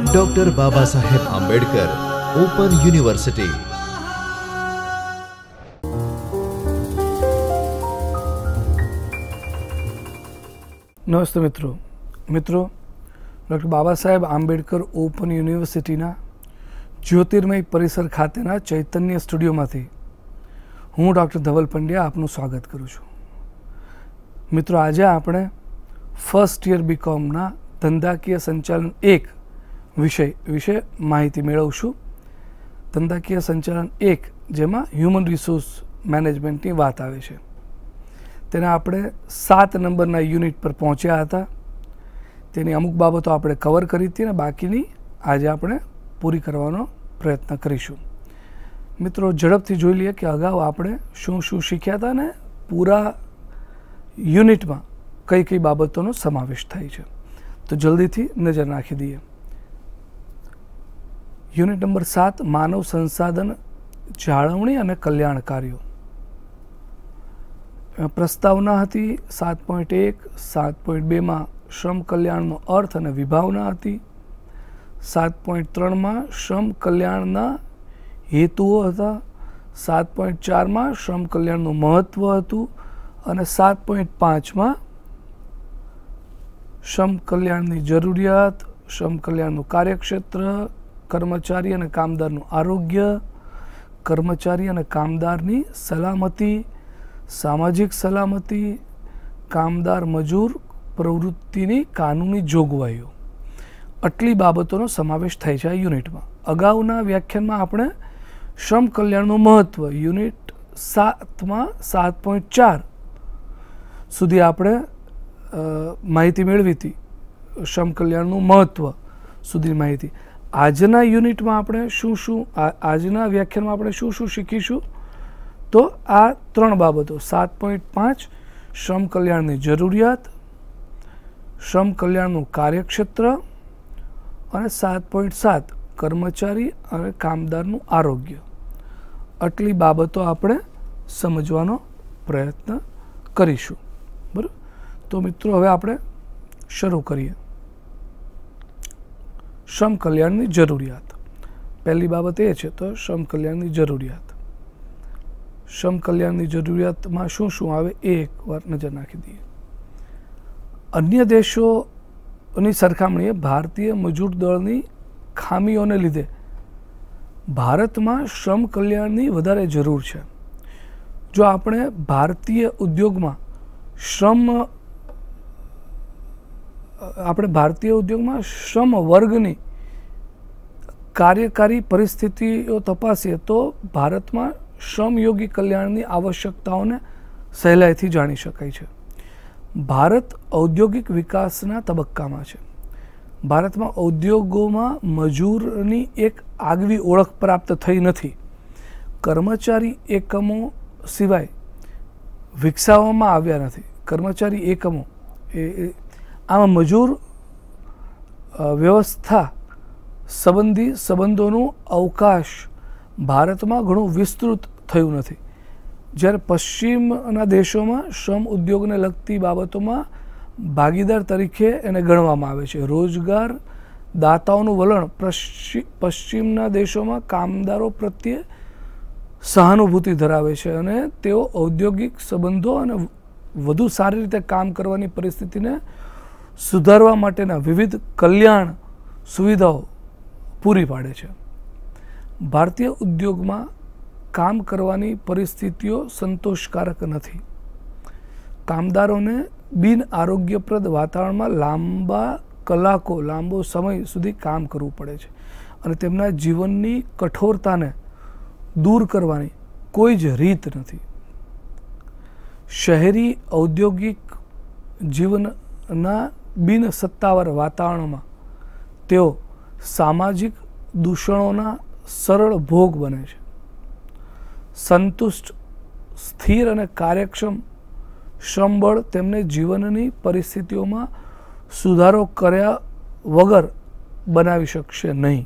Doctor Baba Saheb Ambedkar open university. नमस्ते मित्रों doctor Baba Saheb Ambedkar open यूनिवर्सिटीना ज्योतिर्मय परिसर खातेना चैतन्य स्टूडियोमांथी हूँ डॉक्टर धवल पंड्या आपનું स्वागत करूँ छूँ। मित्रों, आज आपणे फर्स्ट ईयर बीकॉमना धंधाकीय संचालन 1 विषय विषे माहिती मेळवशुं। धंधाकीय संचालन 1 जेमां ह्यूमन रिसोर्स मैनेजमेंटनी वात आवे छे। तेना आपणे 7 नंबरना यूनिट पर पहोंच्या हता। तेनी अमुक बाबतो आपणे कवर करी हती ने बाकीनी आज आपणे पूरी करवानो प्रयत्न करीशुं। मित्रों, झड़पथी जोई लीए कि अगाऊ आपणे शुं शुं शीख्या हता ने पूरा यूनिटमां कई कई बाबतोनो समावेश थाय छे। तो जल्दीथी नजर नाखी दीए। यूनिट नंबर 7 मानव संसाधन जाळवणी अने कल्याण कार्यो। प्रस्तावना हती 7.1 7.2 मां श्रम कल्याणनो अर्थ अने विभावना हती। 7.3 मां श्रम कल्याणना हेतुओ हता। 7.4 मां श्रम कल्याणनुं महत्व हतुं अने 7.5 मां श्रम कल्याणनी जरूरियात, श्रम कल्याणनुं कार्यक्षेत्र, कर्मचारी अने कामदारनुं आरोग्य, कर्मचारी अने कामदारनी सलामती, सामाजिक सलामती, कामदार मजूर प्रवृत्तिनी कानूनी जोगवाईओ, आटली बाबतोनो समावेश थाय छे आ यूनिटमां। अगाउना व्याख्यानमां आपणे श्रम कल्याणनुं महत्व यूनिट 7 मां 7.4 सुधी आपणे माहिती मेळवी हती। श्रम कल्याणनुं महत्व सुधी माहिती। आजना यूनिटमां आपणे शुं आजना व्याख्यानमां आपणे शुं शीखीशुं तो आ 3 बाबतो। 7.5 श्रम कल्याणनी जरूरियात, श्रम कल्याणनुं कार्यक्षेत्र अने 7.7 कर्मचारी अने कामदारनुं आरोग्य, आटली बाबतो आपणे समजवानो प्रयत्न करीशुं। बराबर। तो मित्रों, हवे आपणे शरू करीए। श्रम कल्याणनी जरूरियात पहली बाबत ए छे तो श्रम कल्याणनी जरूरियात। श्रम कल्याणनी जरूरियातमां शुं शुं आवे ए एकवार नजर नाखी दीए। अन्य देशोनी सरखामणीए भारतीय मजूर दळनी खामीओने लीधे भारतमां श्रम कल्याणनी वधारे जरूर छे। जो आपणे भारतीय उद्योगमां श्रम वर्गनी कार्यकारी परिस्थितिओ तपासीए तो भारत में श्रमयोगी कल्याणनी आवश्यकताओने सहेलाईथी जाणी शकाय छे। भारत औद्योगिक विकासना तबक्कामां छे। भारत में उद्योगों में मजूरनी एक आगवी ओळख प्राप्त थई नथी। कर्मचारी एकमों सिवाय विकसाववामां आव्या नथी। कर्मचारी एकमों आमां मजूर व्यवस्था संबंधी संबंधों अवकाश भारत में घणो विस्तृत थयुं नथी। ज्यारे पश्चिमना देशों में श्रम उद्योग ने लगती बाबतों में भागीदार तरीके एने गणवामां आवे छे। रोजगार दाताओनुं वलण पश्चिमना देशों में कामदारों प्रत्ये सहानुभूति धरावे छे अने तेओ औद्योगिक संबंधों अने वधु सारी रीते काम करवानी परिस्थितिने सुधारवा माटेना विविध कल्याण सुविधाओं पूरी पाड़े छे। भारतीय उद्योग में काम करवानी परिस्थितिओ संतोषकारक नथी। कामदारों ने बिन आरोग्यप्रद वातावरण में लांबा कलाको लांबो समय सुधी काम करवू पड़े छे अने तेमना जीवननी कठोरताने दूर करवानी कोई ज रीत नथी। शहरी औद्योगिक जीवनना बिन सत्तावार वातावरण में तेओ सामाजिक दूषणोना सरल भोग बने छे। संतुष्ट स्थिर अने कार्यक्षम श्रमबळ तेमने जीवननी परिस्थितिओं में सुधारो कर्या वगर बनावी शकशे नहीं।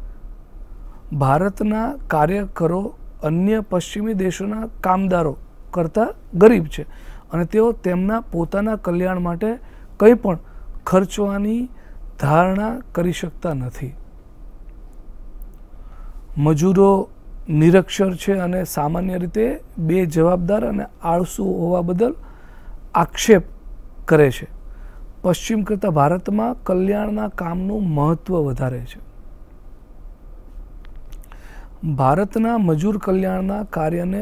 भारतना कार्यकरो अन्य पश्चिमी देशोना कामदारों करता गरीब छे अने तेओ तेमना पोताना कल्याण माटे कंई पण खर्चवानी धारणा करी शकता नथी। મજૂરો નિરક્ષર છે અને સામાન્ય રીતે બેજવાબદાર અને આળસુ હોવા બદલ આક્ષેપ કરે છે. પશ્ચિમ કરતાં ભારતમાં કલ્યાણના કામનું મહત્વ વધારે છે. ભારતના મજૂર કલ્યાણના કાર્યને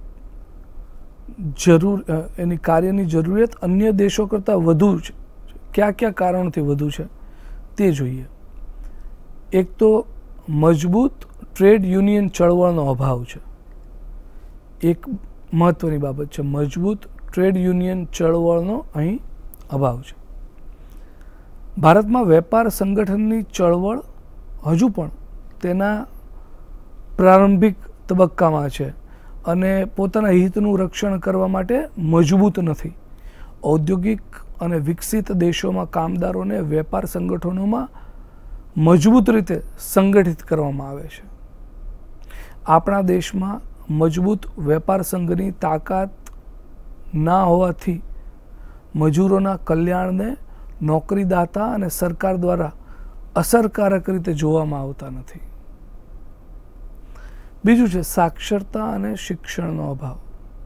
એની કાર્યની જરૂરિયાત અન્ય દેશો કરતાં વધુ છે. કયા કયા કારણોથી વધુ છે તે જોઈએ. એક તો મજબૂત ટ્રેડ યુનિયન ચળવળનો અભાવ છે. એક મહત્વની બાબત છે, મજબૂત ટ્રેડ યુનિયન ચળવળનો અહીં અભાવ છે. ભારતમાં વેપાર સંગઠનની ચળવળ હજુ પણ તેના પ્રારંભિક તબક્કામાં છે અને પોતાના હિતનું રક્ષણ કરવા માટે મજબૂત નથી. ઔદ્યોગિક અને વિકસિત દેશોમાં કામદારોને વેપાર સંગઠનોમાં મજબૂત રીતે સંગઠિત કરવામાં આવે છે. આપણા દેશમાં મજબૂત વેપાર સંઘની તાકાત ના હોવાથી મજૂરોના કલ્યાણને નોકરીદાતા અને સરકાર દ્વારા અસરકારક રીતે જોવામાં આવતા નથી. બીજું છે સાક્ષરતા અને શિક્ષણનો અભાવ.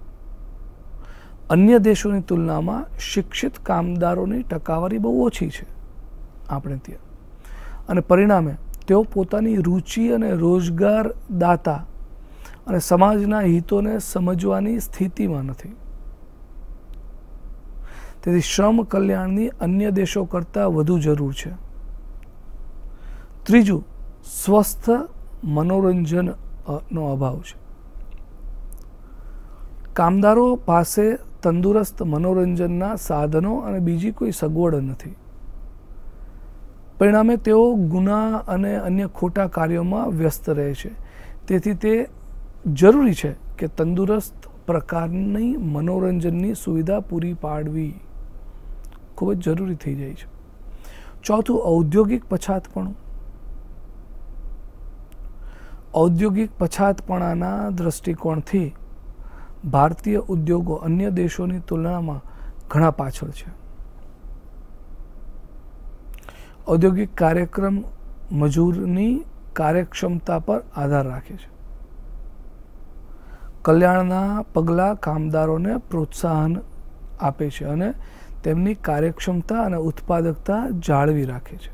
અન્ય દેશોની તુલનામાં શિક્ષિત કામદારોની ટકાવારી બહુ ઓછી છે આપણે ત્યાં, અને પરિણામે તેઓ પોતાની રુચિ અને રોજગાર દાતા અને સમાજના હિતોને સમજવાની સ્થિતિમાં નથી. તેથી શ્રમ કલ્યાણની અન્ય દેશો કરતાં વધુ જરૂર છે. ત્રીજું, સ્વસ્થ મનોરંજનનો અભાવ છે. કામદારો પાસે તંદુરસ્ત મનોરંજનના સાધનો અને બીજી કોઈ સગવડ નથી. પરિણામે તેઓ ગુના અને અન્ય ખોટા કાર્યોમાં વ્યસ્ત રહે છે. તેથી તે જરૂરી છે કે તંદુરસ્ત પ્રકારની મનોરંજનની સુવિધા પૂરી પાડવી ખૂબ જ જરૂરી થઈ જાય છે. ચોથું, ઔદ્યોગિક પછાતપણું. ઔદ્યોગિક પછાતપણાના દૃષ્ટિકોણથી ભારતીય ઉદ્યોગો અન્ય દેશોની તુલનામાં ઘણા પાછળ છે. ઔદ્યોગિક કાર્યક્રમ મજૂરની કાર્યક્ષમતા પર આધાર રાખે છે. કલ્યાણના પગલાં કામદારોને પ્રોત્સાહન આપે છે અને તેમની કાર્યક્ષમતા અને ઉત્પાદકતા જાળવી રાખે છે.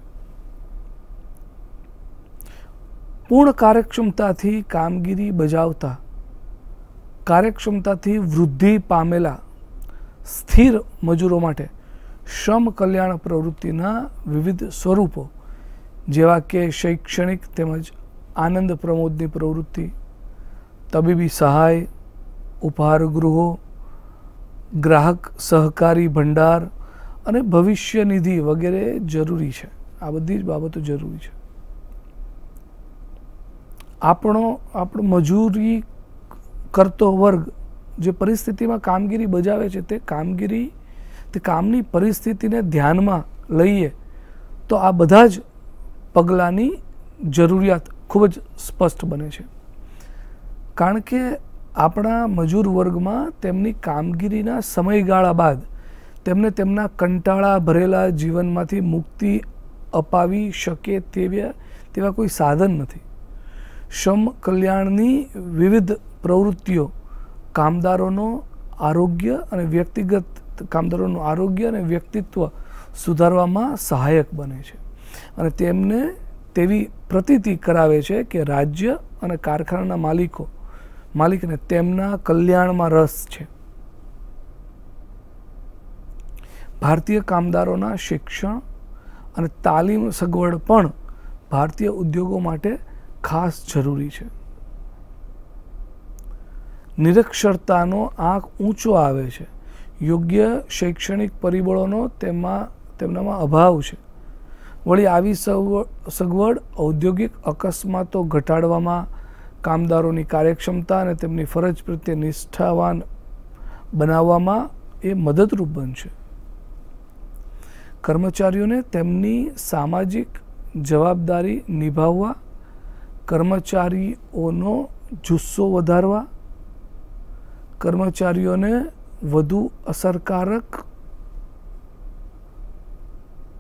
પૂર્ણ કાર્યક્ષમતાથી કામગીરી બજાવતા કાર્યક્ષમતાથી વૃદ્ધિ પામેલા સ્થિર મજૂરો માટે શ્રમ કલ્યાણ પ્રવૃત્તિના વિવિધ સ્વરૂપો જેવા કે શૈક્ષણિક તેમજ આનંદ પ્રમોદની પ્રવૃત્તિ, તબીબી સહાય, ઉપહાર ગૃહો, ગ્રાહક સહકારી ભંડાર અને ભવિષ્ય નિધિ વગેરે જરૂરી છે. આ બધી જ બાબતો જરૂરી છે. આપણો મજૂરી કરતો વર્ગ જે પરિસ્થિતિમાં કામગીરી બજાવે છે તે કામની પરિસ્થિતિને ધ્યાનમાં લઈએ તો આ બધા જ પગલાંની જરૂરિયાત ખૂબ જ સ્પષ્ટ બને છે. કારણ કે આપણા મજૂર વર્ગમાં તેમની કામગીરીના સમયગાળા બાદ તેમને તેમના કંટાળા ભરેલા જીવનમાંથી મુક્તિ અપાવી શકે તેવા કોઈ સાધન નથી. શ્રમ કલ્યાણની વિવિધ પ્રવૃત્તિઓ કામદારોનું આરોગ્ય અને વ્યક્તિત્વ સુધારવામાં સહાયક બને છે અને તેમને તેવી પ્રતીતિ કરાવે છે કે રાજ્ય અને કારખાનાના માલિકને તેમના કલ્યાણમાં રસ છે. ભારતીય કામદારોના શિક્ષણ અને તાલીમ સગવડ પણ ભારતીય ઉદ્યોગો માટે ખાસ જરૂરી છે. નિરક્ષરતાનો આંક ઊંચો આવે છે. યોગ્ય શૈક્ષણિક પરિબળોનો તેમનામાં અભાવ છે. વળી આવી સગવડ ઔદ્યોગિક અકસ્માતો ઘટાડવામાં, કામદારોની કાર્યક્ષમતા અને તેમની ફરજ પ્રત્યે નિષ્ઠાવાન બનાવવામાં એ મદદરૂપ બનશે. કર્મચારીઓને તેમની સામાજિક જવાબદારી નિભાવવા, કર્મચારીઓનો જુસ્સો વધારવા, કર્મચારીઓને વધુ અસરકારક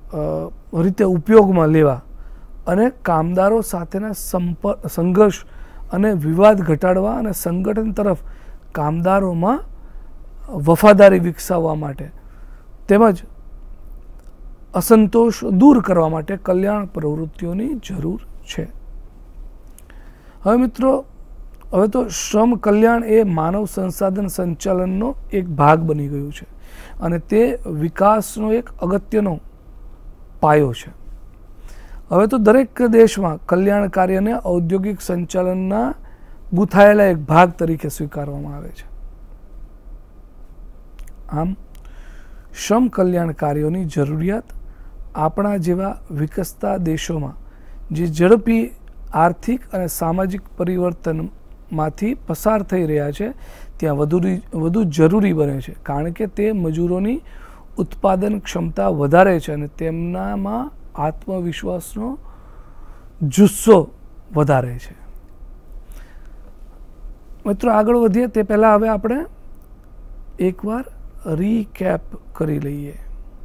રીતે ઉપયોગમાં લેવા અને કામદારો સાથેના સંઘર્ષ અને વિવાદ ઘટાડવા અને સંગઠન તરફ કામદારોમાં વફાદારી વિકસાવવા માટે તેમજ અસંતોષ દૂર કરવા માટે કલ્યાણ પ્રવૃત્તિઓની જરૂર છે. હવે મિત્રો, હવે તો શ્રમ કલ્યાણ એ માનવ સંસાધન સંચાલનનો એક ભાગ બની ગયું છે અને તે વિકાસનો એક અગત્યનો પાયો છે. હવે તો દરેક દેશમાં કલ્યાણ કાર્યને ઔદ્યોગિક સંચાલનના ગૂંથાયેલા એક ભાગ તરીકે સ્વીકારવામાં આવે છે. આમ શ્રમ કલ્યાણ કાર્યોની જરૂરિયાત આપણા જેવા વિકસતા દેશોમાં જે ઝડપી આર્થિક અને સામાજિક પરિવર્તનમાંથી પસાર થઈ રહ્યા છે ત્યાં વધુ જરૂરી બને છે, કારણ કે તે મજૂરોની ઉત્પાદન ક્ષમતા વધારે છે અને તેમનામાં આત્મવિશ્વાસનો જુસ્સો વધારે છે. મિત્રો, આગળ વધીએ તે પહેલાં હવે આપણે એકવાર રીકેપ કરી લઈએ.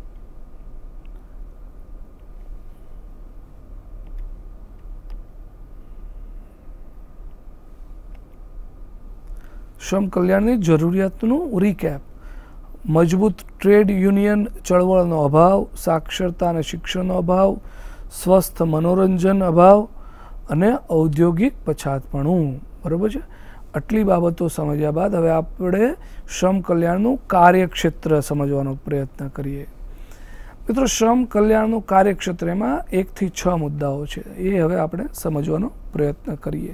શ્રમ કલ્યાણની જરૂરિયાતનું રીકેપ: મજબૂત ટ્રેડ યુનિયન ચળવળનો અભાવ, સાક્ષરતા અને શિક્ષણનો અભાવ, સ્વસ્થ મનોરંજન અભાવ અને ઔદ્યોગિક પછાતપણું. બરાબર છે. આટલી બાબતો સમજ્યા બાદ હવે આપણે શ્રમ કલ્યાણનું કાર્યક્ષેત્ર સમજવાનો પ્રયત્ન કરીએ. મિત્રો, શ્રમ કલ્યાણનું કાર્યક્ષેત્ર એમાં 1 થી 6 મુદ્દાઓ છે, એ હવે આપણે સમજવાનો પ્રયત્ન કરીએ.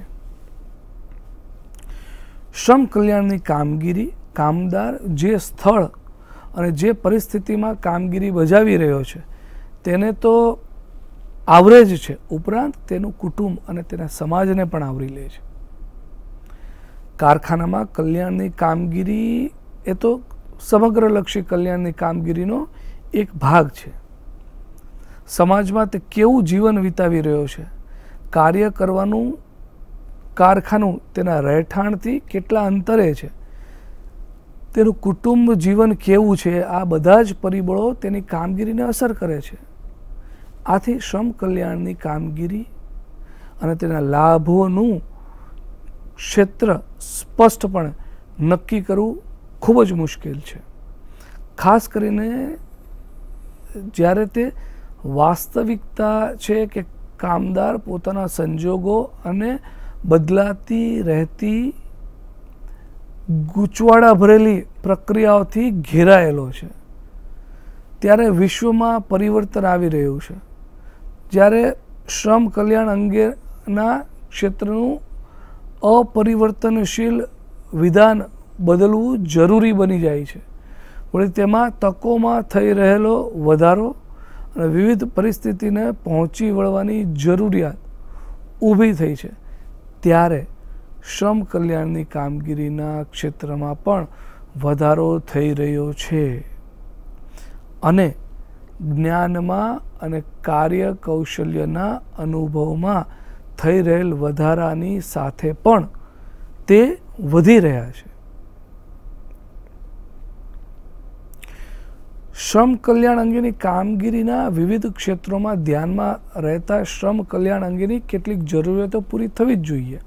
શ્રમ કલ્યાણની કામગીરી કામદાર જે સ્થળ અને જે પરિસ્થિતિમાં કામગીરી બજાવી રહ્યો છે તેને તો આવરે જ છે, ઉપરાંત તેનું કુટુંબ અને તેના સમાજને પણ આવરી લે છે. કારખાનામાં કલ્યાણની કામગીરી એ તો સમગ્રલક્ષી કલ્યાણની કામગીરીનો એક ભાગ છે. સમાજમાં તે કેવું જીવન વિતાવી રહ્યો છે, કાર્ય કરવાનું કારખાનું તેના રહેઠાણથી કેટલા અંતરે છે, તેનું કુટુંબ જીવન કેવું છે, આ બધા જ પરિબળો તેની કામગીરીને અસર કરે છે. આથી શ્રમ કલ્યાણની કામગીરી અને તેના લાભોનું ક્ષેત્ર સ્પષ્ટપણે નક્કી કરવું ખૂબ જ મુશ્કેલ છે, ખાસ કરીને જ્યારે તે વાસ્તવિકતા છે કે કામદાર પોતાના સંજોગો અને બદલાતી રહેતી ગૂંચવાડા ભરેલી પ્રક્રિયાઓથી ઘેરાયેલો છે. ત્યારે વિશ્વમાં પરિવર્તન આવી રહ્યું છે, જ્યારે શ્રમ કલ્યાણ અંગેના ક્ષેત્રનું અપરિવર્તનશીલ વિધાન બદલવું જરૂરી બની જાય છે. વળી તેમાં તકોમાં થઈ રહેલો વધારો અને વિવિધ પરિસ્થિતિને પહોંચી વળવાની જરૂરિયાત ઊભી થઈ છે. ત્યારે શ્રમ કલ્યાણની કામગીરીના ક્ષેત્રમાં પણ વધારો થઈ રહ્યો છે અને જ્ઞાનમાં અને કાર્ય કૌશલ્યના અનુભવમાં થઈ રહેલ વધારાની સાથે પણ તે વધી રહ્યા છે. શ્રમ કલ્યાણ અંગેની કામગીરીના વિવિધ ક્ષેત્રોમાં ધ્યાનમાં રહેતા શ્રમ કલ્યાણ અંગેની કેટલીક જરૂરિયાતો પૂરી થવી જ જોઈએ.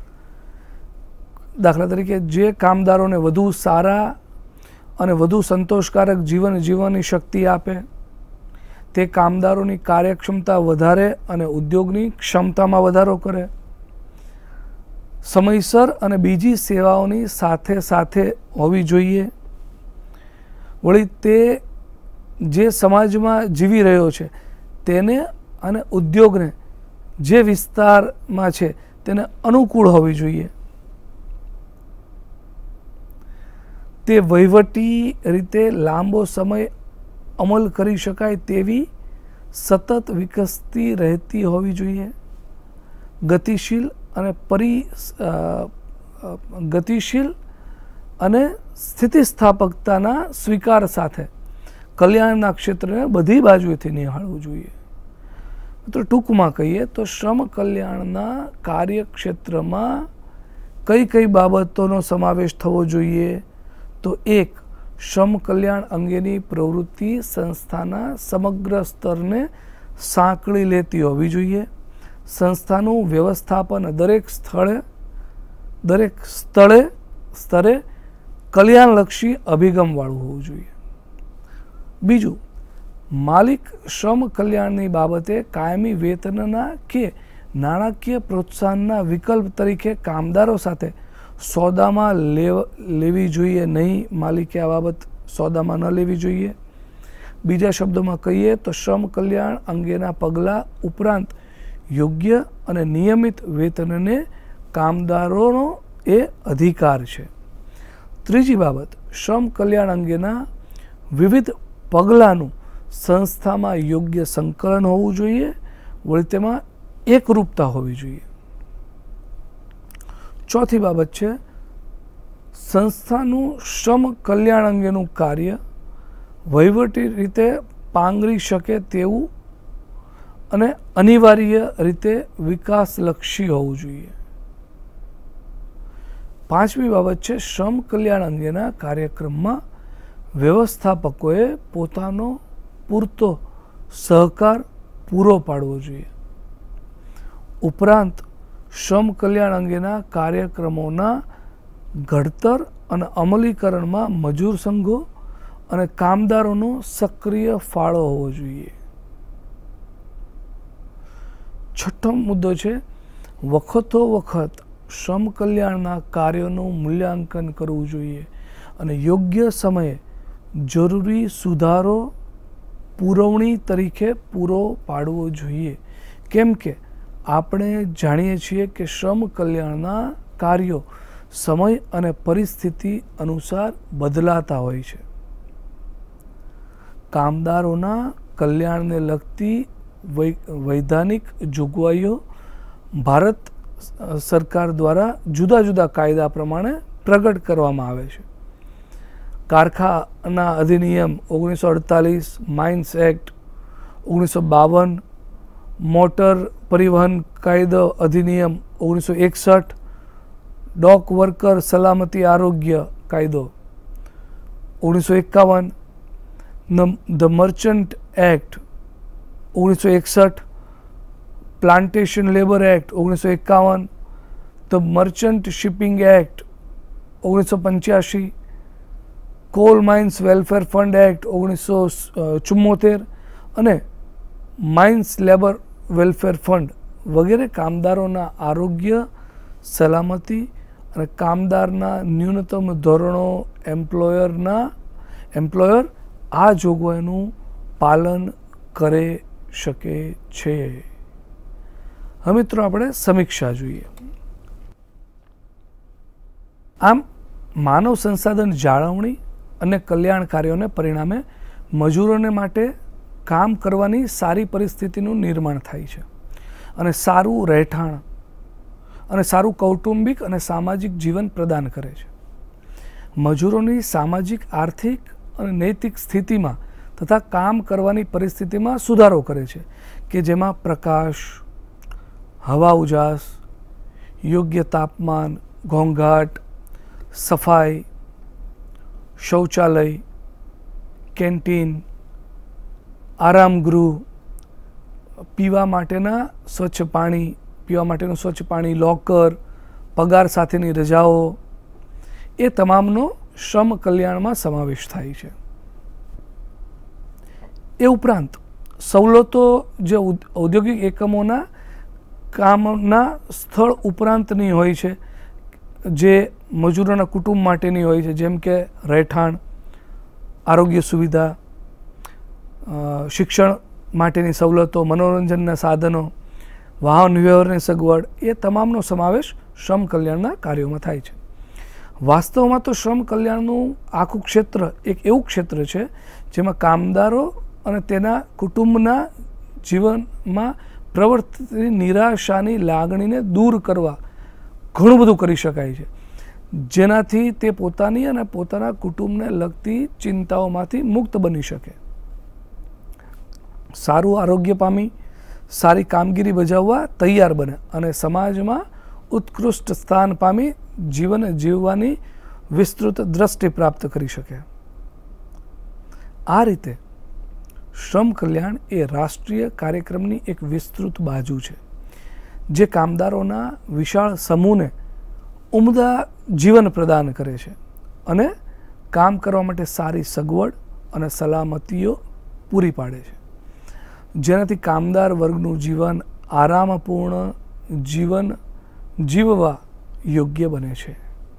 દાખલા તરીકે, જે કામદારોને વધુ સારા અને વધુ સંતોષકારક જીવન જીવવાની શક્તિ આપે, તે કામદારોની કાર્યક્ષમતા વધારે અને ઉદ્યોગની ક્ષમતામાં વધારો કરે, સમયસર અને બીજી સેવાઓની સાથે સાથે હોવી જોઈએ. વળી તે જે સમાજમાં જીવી રહ્યો છે તેને અને ઉદ્યોગને જે વિસ્તારમાં છે તેને અનુકૂળ હોવી જોઈએ. તે વહીવટી રીતે લાંબો સમય અમલ કરી શકાય તેવી સતત વિકસતી રહેતી હોવી જોઈએ. ગતિશીલ અને સ્થિતિસ્થાપકતાના સ્વીકાર સાથે કલ્યાણના ક્ષેત્રને બધી બાજુએથી નિહાળવું જોઈએ. તો ટૂંકમાં કહીએ તો શ્રમ કલ્યાણના કાર્યક્ષેત્રમાં કઈ કઈ બાબતોનો સમાવેશ થવો જોઈએ? તો 1, શ્રમ કલ્યાણ અંગેની પ્રવૃત્તિ સંસ્થાના સમગ્ર સ્તરને સાંકળી લેતી હોવી જોઈએ. સંસ્થાનું વ્યવસ્થાપન દરેક સ્થળે દરેક સ્તરે કલ્યાણલક્ષી અભિગમવાળું હોવું જોઈએ. બીજું, માલિક શ્રમ કલ્યાણની બાબતે કાયમી વેતનના કે નાણાકીય પ્રોત્સાહનના વિકલ્પ તરીકે કામદારો સાથે સોદામાં લેવી જોઈએ નહીં. માલિકે આ બાબત સોદામાં ન લેવી જોઈએ. બીજા શબ્દોમાં કહીએ તો શ્રમ કલ્યાણ અંગેના પગલાં ઉપરાંત યોગ્ય અને નિયમિત વેતનને કામદારોનો એ અધિકાર છે. ત્રીજી બાબત, શ્રમ કલ્યાણ અંગેના વિવિધ પગલાંનું સંસ્થામાં યોગ્ય સંકલન હોવું જોઈએ, વળી તેમાં એકરૂપતા હોવી જોઈએ. ચોથી બાબત છે, સંસ્થાનું શ્રમ કલ્યાણ અંગેનું કાર્ય વહીવટી રીતે પાંગરી શકે તેવું અને અનિવાર્ય રીતે વિકાસલક્ષી હોવું જોઈએ. પાંચમી બાબત છે, શ્રમ કલ્યાણ અંગેના કાર્યક્રમમાં વ્યવસ્થાપકોએ પોતાનો પૂરતો સહકાર પૂરો પાડવો જોઈએ. ઉપરાંત શ્રમ કલ્યાણ અંગેના કાર્યક્રમોના ઘડતર અને અમલીકરણમાં મજૂર સંઘો અને કામદારોનો સક્રિય ફાળો હોવો જોઈએ. છઠ્ઠો મુદ્દો છે, વખતો વખત શ્રમ કલ્યાણના કાર્યોનું મૂલ્યાંકન કરવું જોઈએ અને યોગ્ય સમયે જરૂરી સુધારો પુરવણી તરીકે પૂરો પાડવો જોઈએ. કેમ કે આપણે જાણીએ છીએ કે શ્રમ કલ્યાણના કાર્યો સમય અને પરિસ્થિતિ અનુસાર બદલાતા હોય છે. કામદારોના કલ્યાણને લગતી વૈધાનિક જોગવાઈઓ ભારત સરકાર દ્વારા જુદા જુદા કાયદા પ્રમાણે પ્રગટ કરવામાં આવે છે. કારખાના અધિનિયમ 1948, માઇન્સ એક્ટ 1952, મોટર પરિવહન કાયદો અધિનિયમ 1961, ડોક વર્કર સલામતી આરોગ્ય કાયદો 1951, the merchant act 1961, plantation labour act 1951, the merchant shipping act 1985, coal mines welfare fund act 1974 અને માઇન્સ લેબર વેલફેર ફંડ વગેરે કામદારોના આરોગ્ય, સલામતી અને કામદારના ન્યૂનતમ ધોરણો એમ્પ્લોયર આ જોગવાઈનું પાલન કરી શકે છે. હવે મિત્રો આપણે સમીક્ષા જોઈએ. આમ માનવ સંસાધન જાળવણી અને કલ્યાણ કાર્યોને પરિણામે મજૂરોને માટે કામ કરવાની સારી પરિસ્થિતિનું નિર્માણ થાય છે અને સારું રહેઠાણ અને સારું કૌટુંબિક અને સામાજિક જીવન પ્રદાન કરે છે. મજૂરોની સામાજિક, આર્થિક અને નૈતિક સ્થિતિમાં તથા કામ કરવાની પરિસ્થિતિમાં સુધારો કરે છે કે જેમાં પ્રકાશ, હવા ઉજાસ, યોગ્ય તાપમાન, ઘોંઘાટ, સફાઈ, શૌચાલય, કેન્ટીન, આરામગૃહ, પીવા માટેનું સ્વચ્છ પાણી, લોકર, પગાર સાથેની રજાઓ એ તમામનો શ્રમ કલ્યાણમાં સમાવેશ થાય છે. એ ઉપરાંત સવલતો જે ઔદ્યોગિક એકમોના કામના સ્થળ ઉપરાંતની હોય છે, જે મજૂરોના કુટુંબ માટેની હોય છે, જેમ કે રહેઠાણ, આરોગ્ય સુવિધા, શિક્ષણ માટેની સવલતો, મનોરંજનના સાધનો, વાહન વ્યવહારની સગવડ એ તમામનો સમાવેશ શ્રમ કલ્યાણના કાર્યોમાં થાય છે. વાસ્તવમાં તો શ્રમ કલ્યાણનું આખું ક્ષેત્ર એક એવું ક્ષેત્ર છે જેમાં કામદારો અને તેના કુટુંબના જીવનમાં પ્રવર્તતી નિરાશાની લાગણીને દૂર કરવા ઘણું બધું કરી શકાય છે, જેનાથી તે પોતાની અને પોતાના કુટુંબને લગતી ચિંતાઓમાંથી મુક્ત બની શકે, સારું આરોગ્ય પામી, સારી કામગીરી બજાવવા તૈયાર બને અને સમાજમાં ઉત્કૃષ્ટ સ્થાન પામી જીવન જીવવાની વિસ્તૃત દ્રષ્ટિ પ્રાપ્ત કરી શકે. આ રીતે શ્રમ કલ્યાણ એ રાષ્ટ્રીય કાર્યક્રમની એક વિસ્તૃત બાજુ છે જે કામદારોના વિશાળ સમૂહને ઉમદા જીવન પ્રદાન કરે છે અને કામ કરવા માટે સારી સગવડ અને સલામતીઓ પૂરી પાડે છે, જેનાથી કામદાર વર્ગનું જીવન આરામપૂર્ણ જીવન જીવવા યોગ્ય બને છે.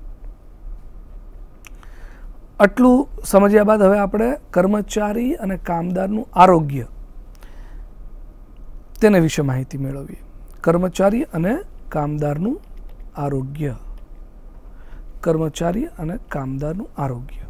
આટલું સમજ્યા બાદ હવે આપણે કર્મચારી અને કામદારનું આરોગ્ય તેને વિશે માહિતી મેળવીએ. કર્મચારી અને કામદારનું આરોગ્ય. કર્મચારી અને કામદારનું આરોગ્ય.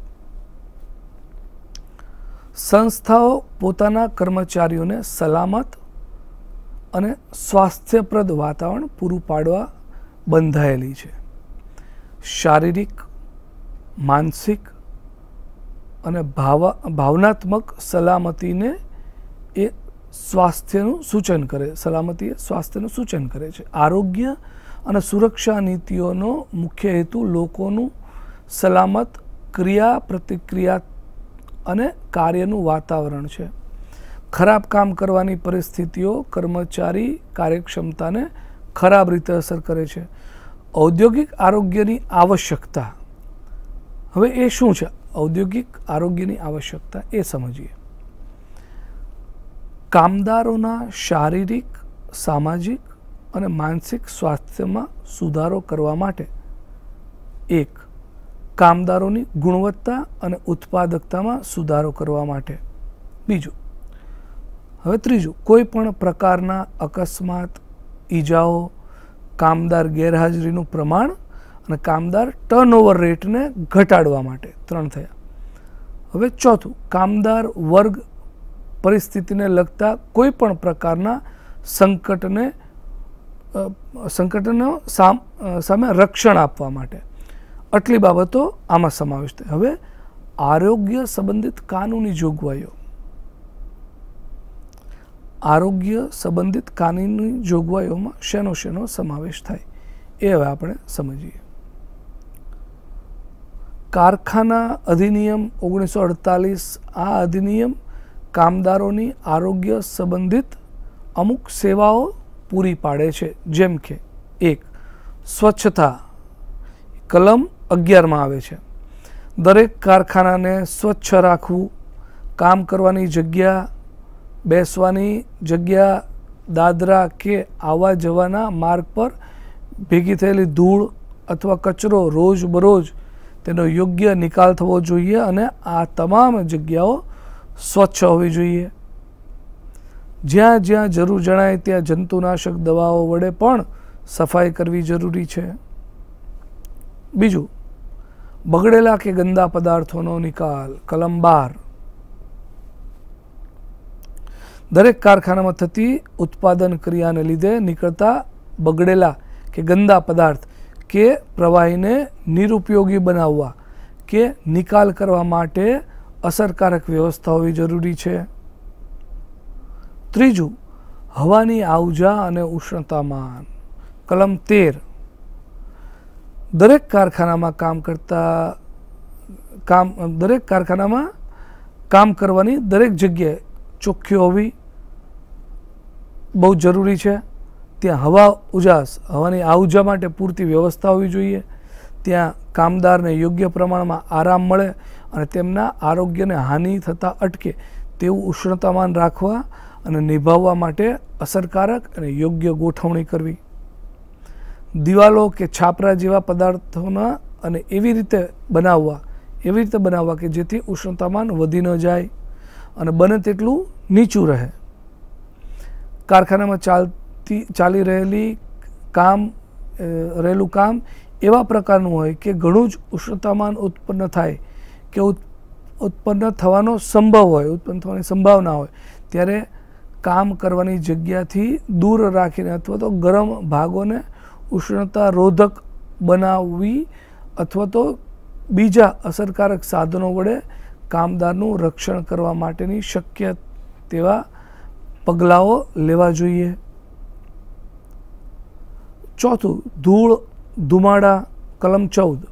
સંસ્થાઓ પોતાના કર્મચારીઓને સલામત અને સ્વાસ્થ્યપ્રદ વાતાવરણ પૂરું પાડવા બંધાયેલી છે. શારીરિક, માનસિક અને ભાવનાત્મક સલામતીને એ સ્વાસ્થ્યનું સૂચન કરે, સલામતી એ સ્વાસ્થ્યનું સૂચન કરે છે. આરોગ્ય અને સુરક્ષા નીતિઓનો મુખ્ય હેતુ લોકોનું સલામત ક્રિયા પ્રતિક્રિયા અને કાર્યનું વાતાવરણ છે. ખરાબ કામ કરવાની પરિસ્થિતિઓ કર્મચારી કાર્યક્ષમતાને ખરાબ રીતે અસર કરે છે. ઔદ્યોગિક આરોગ્યની આવશ્યકતા. હવે એ શું છે? ઔદ્યોગિક આરોગ્યની આવશ્યકતા એ સમજીએ. કામદારોના શારીરિક, સામાજિક અને માનસિક સ્વાસ્થ્યમાં સુધારો કરવા માટે એક, કામદારોની ગુણવત્તા અને ઉત્પાદકતામાં સુધારો કરવા માટે. બીજું, હવે ત્રીજું, કોઈ પણ પ્રકારના અકસ્માત, ઈજાઓ, કામદાર ગેરહાજરીનું પ્રમાણ અને કામદાર ટર્નઓવર રેટને ઘટાડવા માટે. 3 થયા. હવે ચોથું, કામદાર વર્ગ પરિસ્થિતિને લગતા કોઈ પણ પ્રકારના સંકટનો સામે રક્ષણ આપવા માટે. આટલી બાબતો આમાં સમાવેશ થાય. હવે આરોગ્ય સંબંધિત કાનૂની જોગવાઈઓ. આરોગ્ય સંબંધિત કાનૂની જોગવાઈઓમાં શેનો સમાવેશ થાય એ હવે આપણે સમજીએ. કારખાના અધિનિયમ 1948, આ અધિનિયમ કામદારોની આરોગ્ય સંબંધિત અમુક સેવાઓ પૂરી પાડે છે, જેમ કે 1, સ્વચ્છતા. કલમ 11 આવે છે. દરેક કારખાનાને સ્વચ્છ રાખવું, કામ કરવાની જગ્યા, બેસવાની જગ્યા, દાદરા કે આવવા જવાના માર્ગ પર ભેગી થયેલી ધૂળ અથવા કચરો રોજબરોજ તેનો યોગ્ય નિકાલ થવો જોઈએ અને આ તમામ જગ્યાઓ સ્વચ્છ હોવી જોઈએ. જ્યાં જ્યાં જરૂર જણાય ત્યાં જંતુનાશક દવાઓ વડે પણ સફાઈ કરવી જરૂરી છે. બીજું, બગડેલા કે ગંદા પદાર્થોનો નિકાલ. કલમ 12. દરેક કારખાનામાં થતી ઉત્પાદન ક્રિયાને લીધે નીકળતા બગડેલા કે ગંદા પદાર્થ કે પ્રવાહીને નિરુપયોગી બનાવવા કે નિકાલ કરવા માટે અસરકારક વ્યવસ્થા હોવી જરૂરી છે. ત્રીજું, હવાની આવજા અને ઉષ્ણતામાન. કલમ 13. દરેક કારખાનામાં કામ કરવાની દરેક જગ્યાએ ચોખ્ખી હોવી બહુ જરૂરી છે. ત્યાં હવાની આવજા માટે પૂરતી વ્યવસ્થા હોવી જોઈએ. ત્યાં કામદારને યોગ્ય પ્રમાણમાં આરામ મળે અને તેમના આરોગ્યને હાનિ થતાં અટકે તેવું ઉષ્ણતામાન રાખવા અને નિભાવવા માટે અસરકારક અને યોગ્ય ગોઠવણી કરવી. દિવાલો કે છાપરા જેવા પદાર્થોના અને એવી રીતે બનાવવા કે જેથી ઉષ્ણતામાન વધી ન જાય અને બને તેટલું નીચું રહે. કારખાનામાં ચાલી રહેલું કામ એવા પ્રકારનું હોય કે ઘણું જ ઉષ્ણતામાન ઉત્પન્ન થાય કે ઉત્પન્ન થવાની સંભાવના હોય ત્યારે કામ કરવાની જગ્યાથી દૂર રાખીને અથવા તો ગરમ ભાગોને ઉષ્ણતા રોધક બનાવવી અથવા તો બીજા અસરકારક સાધનો વડે કામદારનું રક્ષણ કરવા માટેની શક્ય તેવા પગલાઓ લેવા જોઈએ. ચોથું, ધૂળ ધુમાડા. કલમ 14.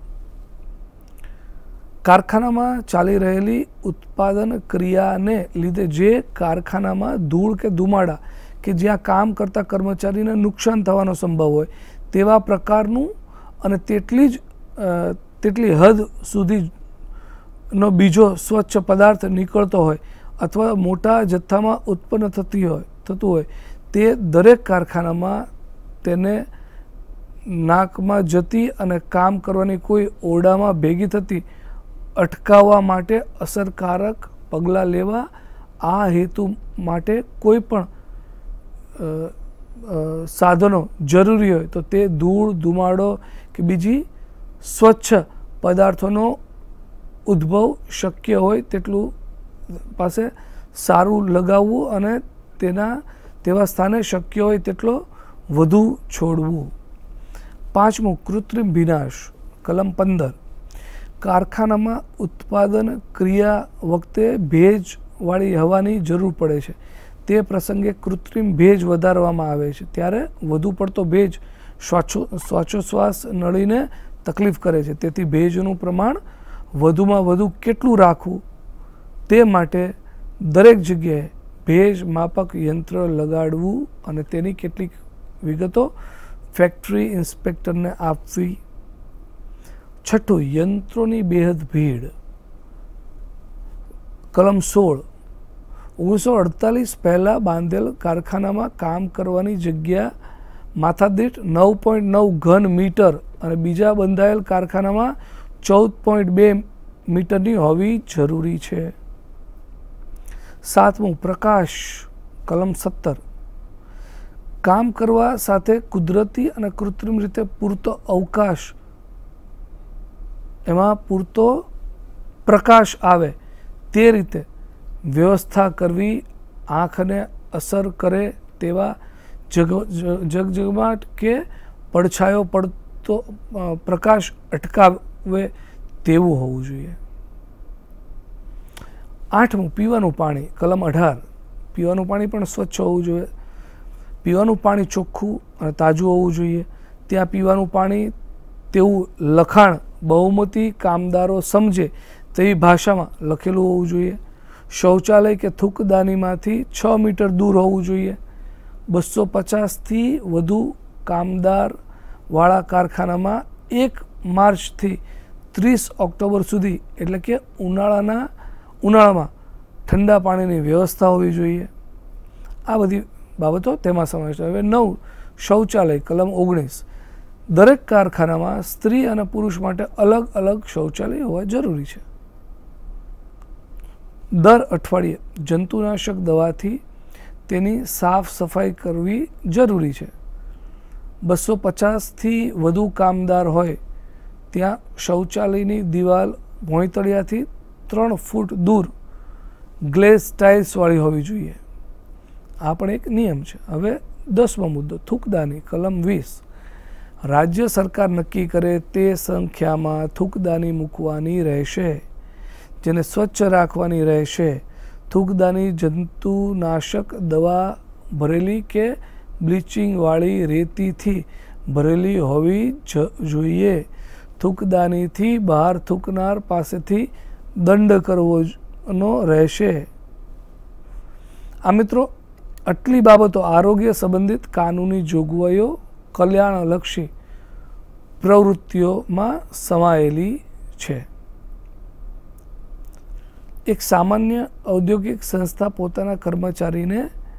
કારખાનામાં ચાલી રહેલી ઉત્પાદન ક્રિયાને લીધે જે કારખાનામાં ધૂળ કે ધુમાડા કે જ્યાં કામ કરતા કર્મચારીને નુકસાન થવાનો સંભવ હોય તેવા પ્રકારનું અને તેટલી હદ સુધીનો બીજો સ્વચ્છ પદાર્થ નીકળતો હોય અથવા મોટા જથ્થામાં ઉત્પન્ન થતું હોય તે દરેક કારખાનામાં તેને નાકમાં જતી અને કામ કરવાની કોઈ ઓરડામાં ભેગી થતી અટકાવવા માટે અસરકારક પગલાં લેવા. આ હેતુ માટે કોઈ પણ સાધનો જરૂરી હોય તો તે ધૂળ, ધુમાડો કે બીજી સ્વચ્છ પદાર્થોનો ઉદ્ભવ શક્ય હોય તેટલું પાસે સારું લગાવવું અને તેવા સ્થાને શક્ય હોય તેટલો વધુ છોડવું. 5મું, કૃત્રિમ ભીનાશ. કલમ 15. કારખાનામાં ઉત્પાદન ક્રિયા વખતે ભેજવાળી હવાની જરૂર પડે છે. તે પ્રસંગે કૃત્રિમ ભેજ વધારવામાં આવે છે. ત્યારે વધુ પડતો ભેજ શ્વાસોચ્છ્વાસ નળીને તકલીફ કરે છે. તેથી ભેજનું પ્રમાણ વધુમાં વધુ કેટલું રાખવું તે માટે દરેક જગ્યાએ ભેજ માપક યંત્ર લગાડવું અને તેની કેટલીક વિગતો ફેક્ટરી ઇન્સ્પેક્ટરને આપવી. 6. યંત્રોની બેહદ ભીડ. કલમ 16. 1948 પહેલાં બાંધેલ કારખાનામાં કામ કરવાની જગ્યા માથાદીઠ 9.9 ઘન મીટર અને બીજા બંધાયેલ કારખાનામાં 14.2 મીટરની હોવી જરૂરી છે. 7મું, પ્રકાશ. કલમ 17. કામ કરવા સાથે કુદરતી અને કૃત્રિમ રીતે પૂરતો અવકાશ, એમાં પૂરતો પ્રકાશ આવે તે રીતે વ્યવસ્થા કરવી. આંખને અસર કરે તેવા ઝગઝગાટ કે પડછાયો પડતો પ્રકાશ અટકાવે તેવું હોવું જોઈએ. 8મું, પીવાનું પાણી. કલમ 18. પીવાનું પાણી પણ સ્વચ્છ હોવું જોઈએ. પીવાનું પાણી ચોખ્ખું અને તાજું હોવું જોઈએ. ત્યાં પીવાનું પાણી તેવું લખાણ બહુમતી કામદારો સમજે તેવી ભાષામાં લખેલું હોવું જોઈએ. શૌચાલય કે થૂકદાનીમાંથી 6 મીટર દૂર હોવું જોઈએ. 250થી વધુ કામદારવાળા કારખાનામાં 1 માર્ચથી 30 ઓક્ટોબર સુધી એટલે કે ઉનાળામાં ઠંડા પાણીની વ્યવસ્થા હોવી જોઈએ. આ બધી બાબતો તેમાં સમાવેશ થાય. હવે 9, શૌચાલય. કલમ 19. દરેક કારખાનામાં સ્ત્રી અને પુરુષ માટે અલગ અલગ શૌચાલય હોવા જરૂરી છે. દર અઠવાડિયે જંતુનાશક દવાથી તેની સાફ સફાઈ કરવી જરૂરી છે. 250થી વધુ કામદાર હોય ત્યાં શૌચાલયની દિવાલ ભોંયતળિયાથી 3 ફૂટ દૂર ગ્લેઝ ટાઇલ્સવાળી હોવી જોઈએ. આ પણ એક નિયમ છે. હવે 10મો મુદ્દો, થૂકદાની. કલમ 20. રાજ્ય સરકાર નક્કી કરે તે સંખ્યામાં થૂકદાની મૂકવાની રહેશે, જેને સ્વચ્છ રાખવાની રહેશે. થૂકદાની જંતુનાશક દવા ભરેલી કે બ્લીચિંગવાળી રેતીથી ભરેલી હોવી જોઈએ. થૂકદાનીથી બહાર થૂકનાર પાસેથી દંડ કરવાનો રહેશે. આ મિત્રો, આટલી બાબતો આરોગ્ય સંબંધિત કાનૂની જોગવાઈઓ કલ્યાણલક્ષી પ્રવૃત્તિઓમાં સમાયેલી છે. એક સામાન્ય ઔદ્યોગિક સંસ્થા પોતાના કર્મચારીને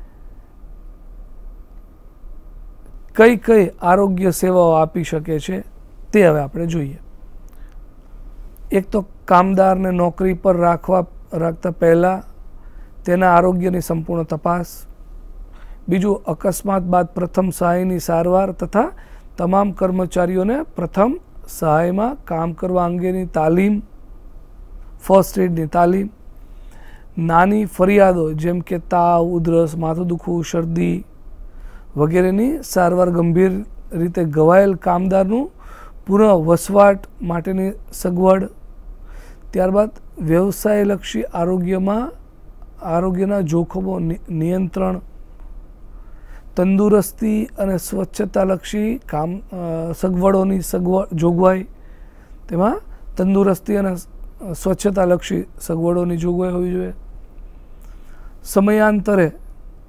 કઈ કઈ આરોગ્ય સેવાઓ આપી શકે છે તે હવે આપણે જોઈએ. એક તો કામદારને નોકરી પર રાખતા પહેલાં તેના આરોગ્યની સંપૂર્ણ તપાસ. બીજું, અકસ્માત બાદ પ્રથમ સહાયની સારવાર તથા તમામ કર્મચારીઓને પ્રથમ સહાયમાં કામ કરવા અંગેની તાલીમ, ફર્સ્ટ એડની તાલીમ. નાની ફરિયાદો જેમ કે તાવ, ઉધરસ, માથું દુખવું, શરદી વગેરેની સારવાર. ગંભીર રીતે ઘવાયેલ કામદારનું પુનઃ વસવાટ માટેની સગવડ. ત્યારબાદ વ્યવસાયલક્ષી આરોગ્યના જોખમો નિયંત્રણ. તંદુરસ્તી અને સ્વચ્છતાલક્ષી સગવડોની જોગવાઈ. તેમાં તંદુરસ્તી અને સ્વચ્છતાલક્ષી સગવડોની જોગવાઈ હોવી જોઈએ. સમયાંતરે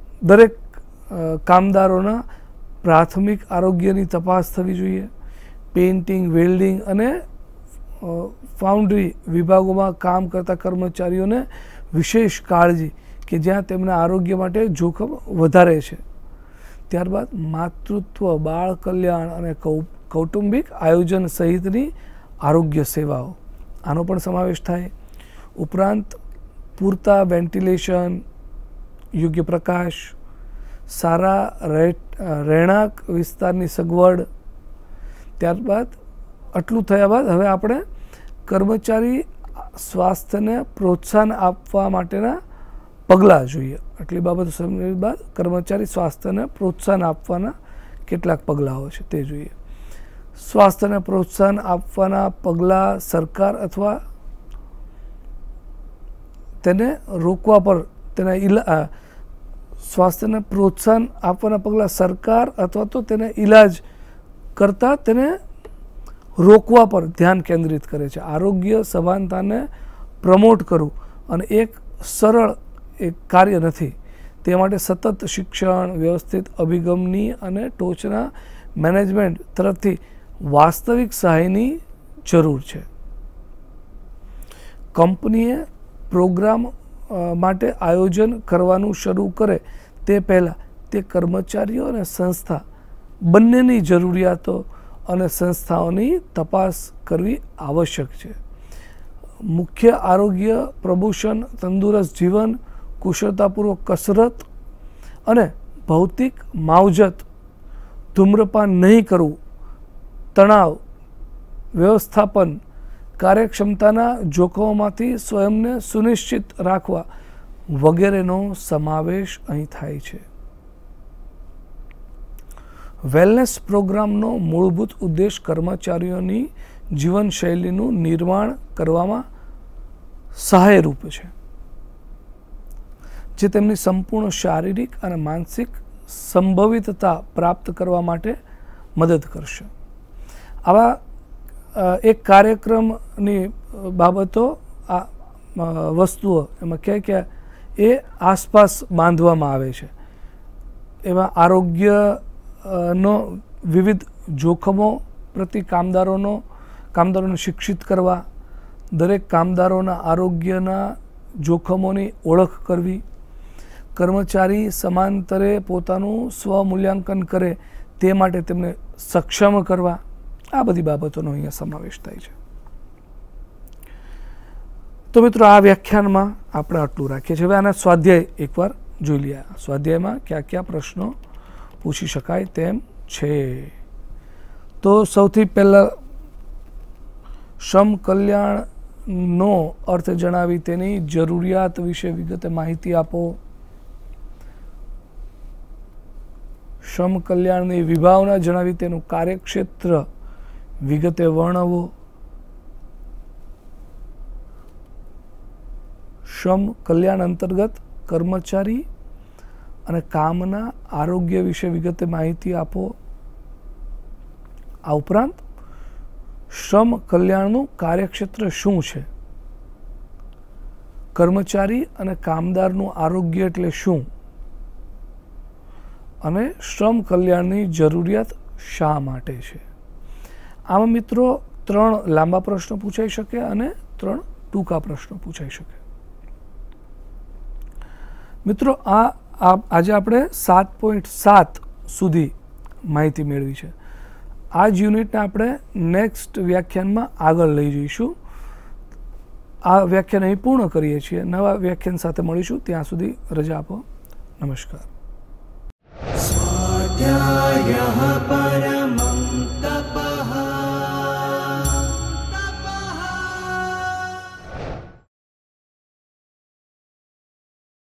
દરેક કામદારોના પ્રાથમિક આરોગ્યની તપાસ થવી જોઈએ. પેઇન્ટિંગ, વેલ્ડિંગ અને ફાઉન્ડ્રી વિભાગોમાં કામ કરતા કર્મચારીઓને વિશેષ કાળજી કે જ્યાં તેમના આરોગ્ય માટે જોખમ વધારે છે. ત્યારબાદ માતૃત્વ, બાળ કલ્યાણ અને કૌટુંબિક આયોજન સહિતની આરોગ્ય સેવાઓ, આનો પણ સમાવેશ થાય. ઉપરાંત પૂરતા વેન્ટિલેશન, યોગ્ય પ્રકાશ, સારા રહેણાંક વિસ્તારની સગવડ. ત્યારબાદ આટલું થયા બાદ હવે આપણે કર્મચારી સ્વાસ્થ્યને પ્રોત્સાહન આપવા માટેના પગલાં જોઈએ. આટલી બાબતો સમજ્યા બાદ કર્મચારી સ્વાસ્થ્યને પ્રોત્સાહન આપવાના કેટલાક પગલાઓ છે તે જોઈએ. સ્વાસ્થ્યને પ્રોત્સાહન આપવાના પગલાં સરકાર અથવા તેને રોકવા પર સ્વાસ્થ્યને પ્રોત્સાહન આપવાના પગલાં સરકાર અથવા તો તેને ઈલાજ કરતાં તેને રોકવા પર ધ્યાન કેન્દ્રિત કરે છે. આરોગ્ય સમાનતાને પ્રમોટ કરવું અને એક સરળ એક કાર્ય નથી. તે માટે સતત શિક્ષણ, વ્યવસ્થિત અભિગમની અને ટોચના મેનેજમેન્ટ તરફથી વાસ્તવિક સહાયની જરૂર છે. કંપનીએ પ્રોગ્રામ માટે આયોજન કરવાનું શરૂ કરે તે પહેલાં તે કર્મચારીઓ અને સંસ્થા બંનેની જરૂરિયાતો અને સંસ્થાઓની તપાસ કરવી આવશ્યક છે. મુખ્ય આરોગ્ય પ્રભૂષણ, તંદુરસ્ત જીવન, કુશળતાપૂર્વક કસરત અને ભૌતિક માવજત, ધૂમ્રપાન નહીં કરવું, તણાવ વ્યવસ્થાપન, કાર્યક્ષમતાના જોખમોમાંથી સ્વયંને સુનિશ્ચિત રાખવા વગેરેનો સમાવેશ અહીં થાય છે. વેલનેસ પ્રોગ્રામનો મૂળભૂત ઉદ્દેશ કર્મચારીઓની જીવનશૈલીનું નિર્માણ કરવામાં સહાયરૂપ છે, જે તેમની સંપૂર્ણ શારીરિક અને માનસિક સંભવિતતા પ્રાપ્ત કરવા માટે મદદ કરશે. આવા એક કાર્યક્રમની બાબતો, આ વસ્તુઓ એમાં ક્યાં એ આસપાસ બાંધવામાં આવે છે. એમાં આરોગ્યનો વિવિધ જોખમો પ્રતિ કામદારોને શિક્ષિત કરવા, દરેક કામદારોના આરોગ્યના જોખમોની ઓળખ કરવી, કર્મચારી સમાંતરે પોતાનું સ્વમૂલ્યાંકન કરે તે માટે તેમને સક્ષમ કરવા, આ બધી બાબતોનો અહીંયા સમાવેશ થાય છે. તો મિત્રો, આ વ્યાખ્યાનમાં આપણે આટલું રાખીએ છીએ. હવે આના સ્વાધ્યાય એકવાર જોઈ લઈએ. સ્વાધ્યાયમાં કયા કયા પ્રશ્નો પૂછી શકાય તેમ છે. તો સૌથી પહેલાં શ્રમ કલ્યાણનો અર્થ જણાવી તેની જરૂરિયાત વિશે વિગતે માહિતી આપો. શ્રમ કલ્યાણની વિભાવના જણાવી તેનું કાર્યક્ષેત્ર વિગતે વર્ણવો. શ્રમ કલ્યાણ અંતર્ગત કર્મચારી અને કામના આરોગ્ય વિશે વિગતે માહિતી આપો. આ ઉપરાંત શ્રમ કલ્યાણનું કાર્યક્ષેત્ર શું છે, કર્મચારી અને કામદારનું આરોગ્ય એટલે શું, અને શ્રમ કલ્યાણની જરૂરિયાત શા માટે છે. આમાં મિત્રો 3 લાંબા પ્રશ્નો પૂછાઈ શકે અને 3 ટૂંકા પ્રશ્નો પૂછાઈ શકે. મિત્રો, આજે આપણે 7.7 સુધી માહિતી મેળવી છે. આ જ યુનિટને આપણે નેક્સ્ટ વ્યાખ્યાનમાં આગળ લઈ જઈશું. આ વ્યાખ્યાન અહીં પૂર્ણ કરીએ છીએ. નવા વ્યાખ્યાન સાથે મળીશું. ત્યાં સુધી રજા આપો. નમસ્કાર. સ્વાધ્યાયઃ પરમં